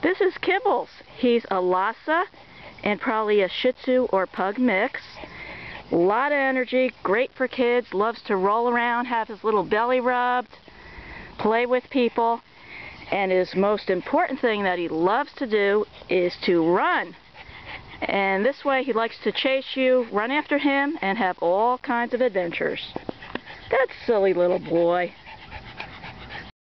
This is Kibbles. He's a Lhasa and probably a Shih Tzu or Pug mix. A lot of energy, great for kids, loves to roll around, have his little belly rubbed, play with people, and his most important thing that he loves to do is to run. And this way he likes to chase you, run after him, and have all kinds of adventures. That silly little boy.